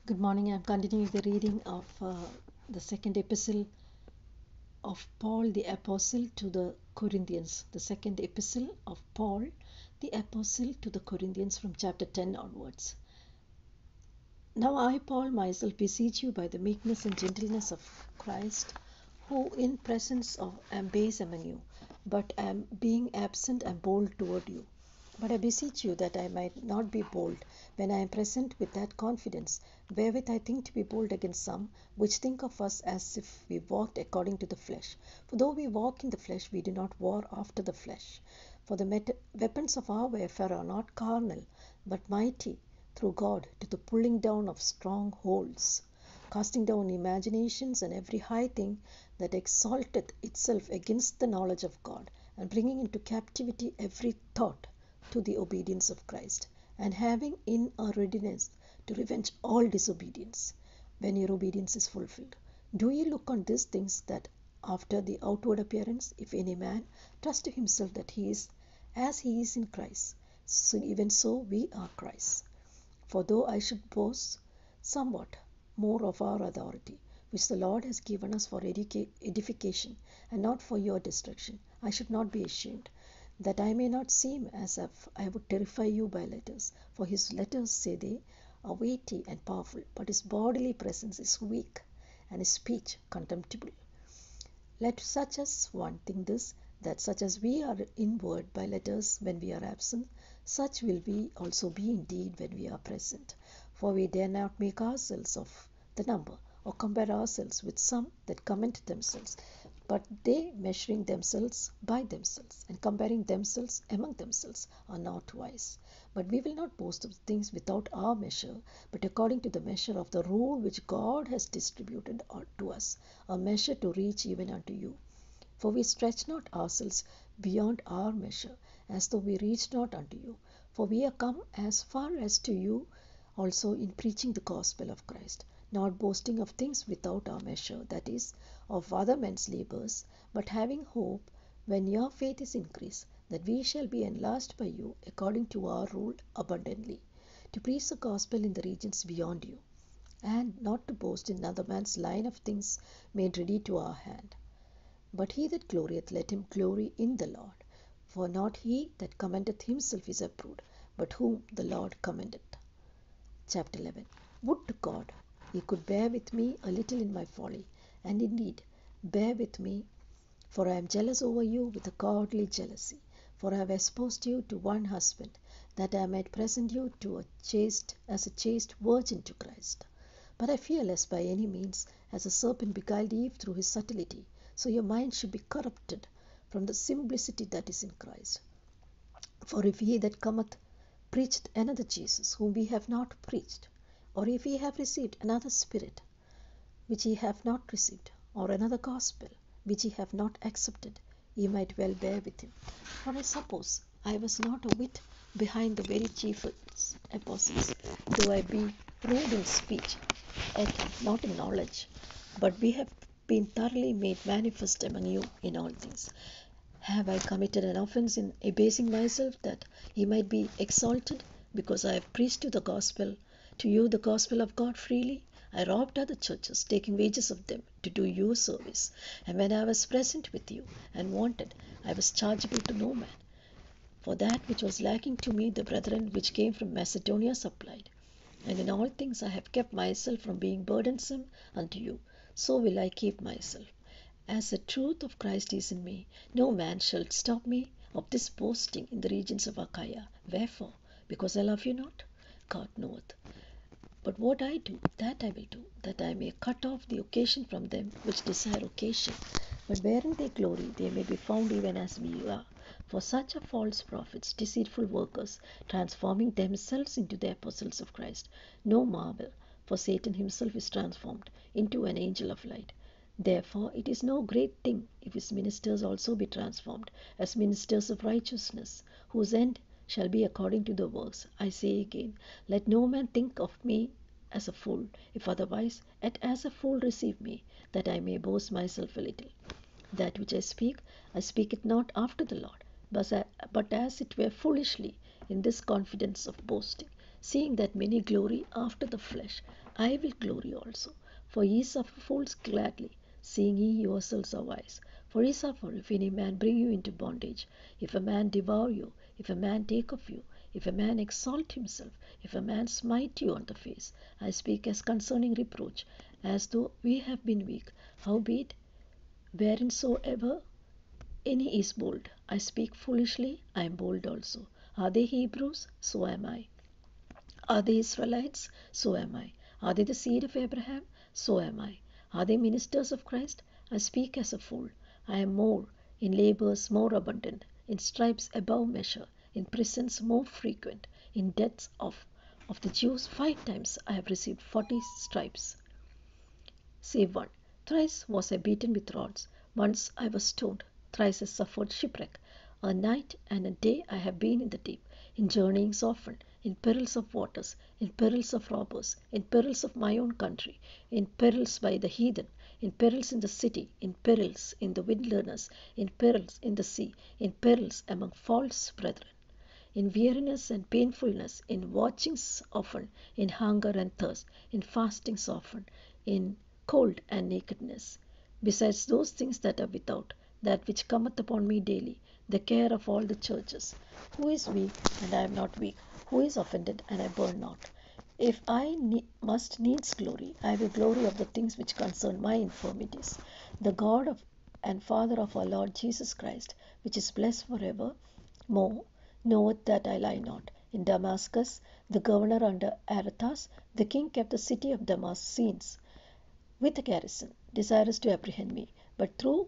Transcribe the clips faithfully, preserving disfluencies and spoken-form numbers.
Good morning. I'm continuing the reading of uh, the second epistle of Paul the Apostle to the Corinthians. The second epistle of Paul the Apostle to the Corinthians from chapter ten onwards. Now I, Paul, myself beseech you by the meekness and gentleness of Christ, who in presence of am base among you, but am being absent am bold toward you. But I beseech you that I might not be bold when I am present with that confidence, wherewith I think to be bold against some, which think of us as if we walked according to the flesh. For though we walk in the flesh, we do not war after the flesh. For the met- weapons of our warfare are not carnal, but mighty through God to the pulling down of strongholds, casting down imaginations and every high thing that exalteth itself against the knowledge of God, and bringing into captivity every thought to the obedience of Christ, and having in our readiness to revenge all disobedience, when your obedience is fulfilled. Do ye look on these things, that after the outward appearance, if any man trust to himself that he is as he is in Christ, so even so we are Christ. For though I should boast somewhat more of our authority, which the Lord has given us for educa- edification, and not for your destruction, I should not be ashamed, that I may not seem as if I would terrify you by letters. For his letters, say they, are weighty and powerful, but his bodily presence is weak, and his speech contemptible. Let such as one think this, that such as we are in word by letters when we are absent, such will we also be indeed when we are present. For we dare not make ourselves of the number, or compare ourselves with some that commend themselves, but they, measuring themselves by themselves, and comparing themselves among themselves, are not wise. But we will not boast of things without our measure, but according to the measure of the rule which God has distributed to us, a measure to reach even unto you. For we stretch not ourselves beyond our measure, as though we reached not unto you. For we are come as far as to you also in preaching the gospel of Christ, not boasting of things without our measure, that is, of other men's labors, but having hope, when your faith is increased, that we shall be enlarged by you according to our rule abundantly, to preach the gospel in the regions beyond you, and not to boast in another man's line of things made ready to our hand. But he that glorieth, let him glory in the Lord. For not he that commendeth himself is approved, but whom the Lord commendeth. Chapter eleven. Would to God ye could bear with me a little in my folly, and indeed bear with me, for I am jealous over you with a godly jealousy. For I have espoused you to one husband, that I might present you to a chaste as a chaste virgin to Christ. But I fear lest by any means, as the serpent beguiled Eve through his subtlety, so your mind should be corrupted from the simplicity that is in Christ. For if he that cometh preached another Jesus, whom we have not preached, or if ye have received another Spirit, which ye have not received, or another gospel, which ye have not accepted, ye might well bear with him. For I suppose I was not a whit behind the very chief apostles, though I be rude in speech, yet not in knowledge. But we have been thoroughly made manifest among you in all things. Have I committed an offense in abasing myself, that ye might be exalted, because I have preached to the gospel, to you the gospel of God freely? I robbed other churches, taking wages of them, to do you service. And when I was present with you, and wanted, I was chargeable to no man. For that which was lacking to me, the brethren which came from Macedonia supplied. And in all things I have kept myself from being burdensome unto you. So will I keep myself. As the truth of Christ is in me, no man shall stop me of this boasting in the regions of Achaia. Wherefore? Because I love you not? God knoweth. But what I do, that I will do, that I may cut off the occasion from them which desire occasion. But wherein they glory, they may be found even as we are. For such are false prophets, deceitful workers, transforming themselves into the apostles of Christ. No marvel, for Satan himself is transformed into an angel of light. Therefore it is no great thing if his ministers also be transformed as ministers of righteousness, whose end shall be according to the works. I say again, let no man think of me as a fool, if otherwise, yet as a fool receive me, that I may boast myself a little. That which I speak, I speak it not after the Lord, but as it were foolishly, in this confidence of boasting, seeing that many glory after the flesh, I will glory also. For ye suffer fools gladly, seeing ye yourselves are wise. For ye suffer, if any man bring you into bondage, if a man devour you, if a man take of you, if a man exalt himself, if a man smite you on the face. I speak as concerning reproach, as though we have been weak. Howbeit, whereinsoever any is bold, I speak foolishly, I am bold also. Are they Hebrews? So am I. Are they Israelites? So am I. Are they the seed of Abraham? So am I. Are they ministers of Christ? I speak as a fool. I am more, in labors more abundant, in stripes above measure, in prisons more frequent, in deaths of, of the Jews five times I have received forty stripes, save one. Thrice was I beaten with rods, once I was stoned, thrice I suffered shipwreck. A night and a day I have been in the deep, in journeyings often, in perils of waters, in perils of robbers, in perils of my own country, in perils by the heathen, in perils in the city, in perils in the wilderness, in perils in the sea, in perils among false brethren, in weariness and painfulness, in watchings often, in hunger and thirst, in fastings often, in cold and nakedness. Besides those things that are without, that which cometh upon me daily, the care of all the churches. Who is weak, and I am not weak? Who is offended, and I burn not? If I ne- must needs glory, I will glory of the things which concern my infirmities. The God of and Father of our Lord Jesus Christ, which is blessed forever, more, knoweth that I lie not. In Damascus, the governor under Aretas, the king kept the city of Damascenes with a garrison, desirous to apprehend me. But through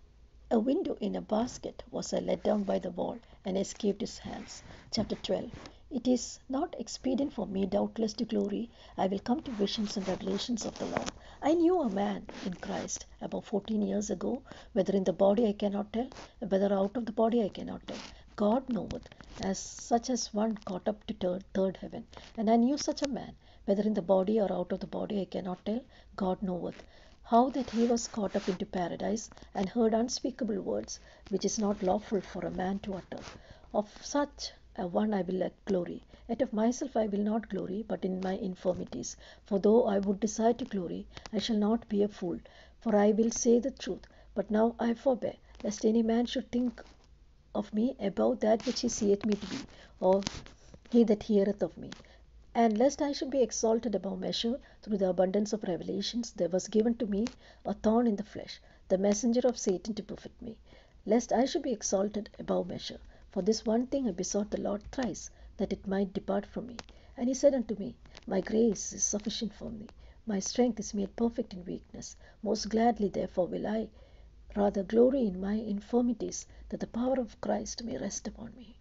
a window in a basket was I let down by the wall, and escaped his hands. Chapter twelve. It is not expedient for me, doubtless, to glory. I will come to visions and revelations of the Lord. I knew a man in Christ about fourteen years ago, whether in the body I cannot tell, whether out of the body I cannot tell. God knoweth, as such as one caught up to third, third heaven. And I knew such a man, whether in the body or out of the body I cannot tell. God knoweth, how that he was caught up into paradise, and heard unspeakable words, which is not lawful for a man to utter. Of such a one I will let glory. Yet of myself I will not glory, but in my infirmities. For though I would desire to glory, I shall not be a fool, for I will say the truth. But now I forbear, lest any man should think of me above that which he seeth me to be, or he that heareth of me. And lest I should be exalted above measure through the abundance of revelations, there was given to me a thorn in the flesh, the messenger of Satan to buffet me, lest I should be exalted above measure. For this one thing I besought the Lord thrice, that it might depart from me. And he said unto me, My grace is sufficient for thee. My strength is made perfect in weakness. Most gladly therefore will I rather glory in my infirmities, that the power of Christ may rest upon me.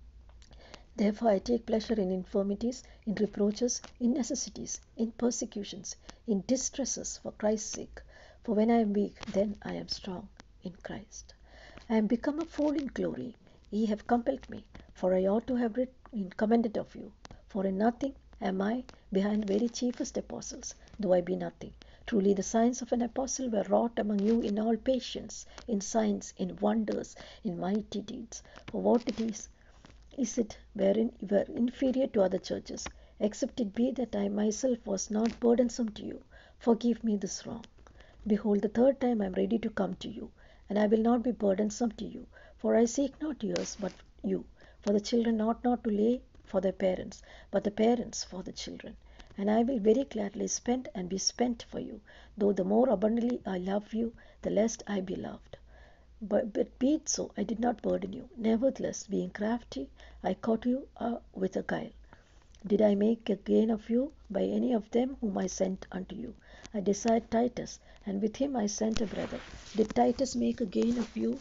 Therefore I take pleasure in infirmities, in reproaches, in necessities, in persecutions, in distresses for Christ's sake. For when I am weak, then I am strong in Christ. I am become a fool in glory. Ye have compelled me, for I ought to have written commended of you. For in nothing am I behind very chiefest apostles, though I be nothing. Truly the signs of an apostle were wrought among you in all patience, in signs, in wonders, in mighty deeds. For what it is, is it wherein you were inferior to other churches, except it be that I myself was not burdensome to you? Forgive me this wrong. Behold, the third time I am ready to come to you, and I will not be burdensome to you. For I seek not yours, but you. For the children ought not to lay for their parents, but the parents for the children. And I will very gladly spend and be spent for you, though the more abundantly I love you, the less I be loved. But, but be it so, I did not burden you. Nevertheless, being crafty, I caught you uh, with a guile. Did I make a gain of you by any of them whom I sent unto you? I desired Titus, and with him I sent a brother. Did Titus make a gain of you?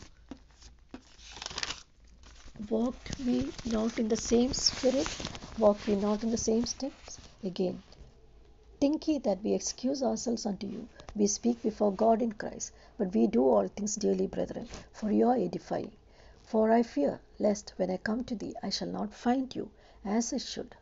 Walked we not in the same spirit? Walked we not in the same steps? Again, think ye that we excuse ourselves unto you? We speak before God in Christ, but we do all things dearly, brethren, for your edifying. For I fear, lest when I come to thee, I shall not find you as I should,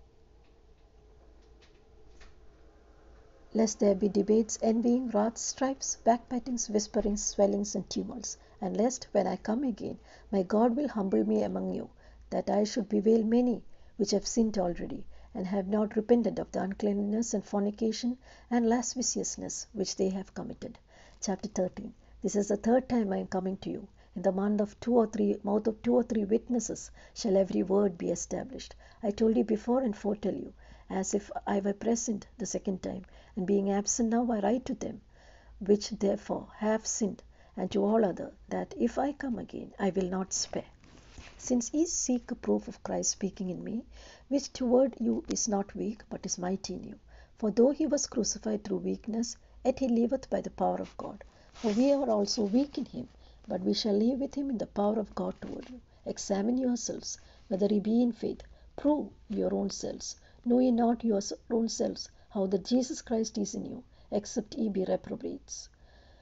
lest there be debates, envying, wraths, strifes, backbitings, whisperings, swellings, and tumults, and lest, when I come again, my God will humble me among you, that I should bewail many which have sinned already, and have not repented of the uncleanness and fornication and lasciviousness which they have committed. Chapter thirteen. This is the third time I am coming to you. In the month of two or three mouth of two or three witnesses shall every word be established. I told you before and foretell you, as if I were present the second time, and being absent now I write to them, which therefore have sinned, and to all other, that if I come again I will not spare. Since ye seek a proof of Christ speaking in me, which toward you is not weak, but is mighty in you. For though he was crucified through weakness, yet he liveth by the power of God. For we are also weak in him, but we shall live with him in the power of God toward you. Examine yourselves, whether ye be in faith. Prove your own selves. Know ye not your own selves, how that Jesus Christ is in you, except ye be reprobates?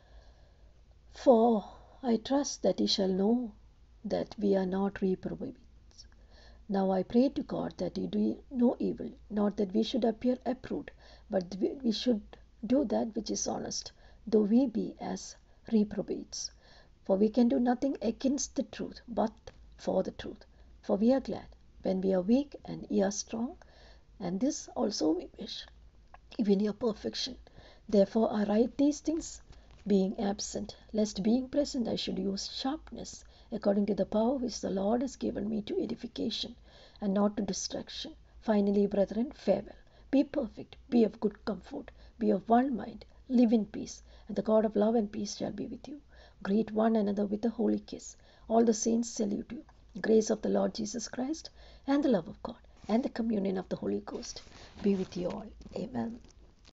For I trust that ye shall know that we are not reprobates. Now I pray to God that ye do no evil, not that we should appear approved, but we should do that which is honest, though we be as reprobates. For we can do nothing against the truth, but for the truth. For we are glad when we are weak and ye are strong, and this also we wish, even your perfection. Therefore I write these things, being absent, lest being present I should use sharpness, according to the power which the Lord has given me to edification, and not to destruction. Finally, brethren, farewell. Be perfect, be of good comfort, be of one mind, live in peace, and the God of love and peace shall be with you. Greet one another with a holy kiss. All the saints salute you. Grace of the Lord Jesus Christ, and the love of God, and the communion of the Holy Ghost be with you all. Amen.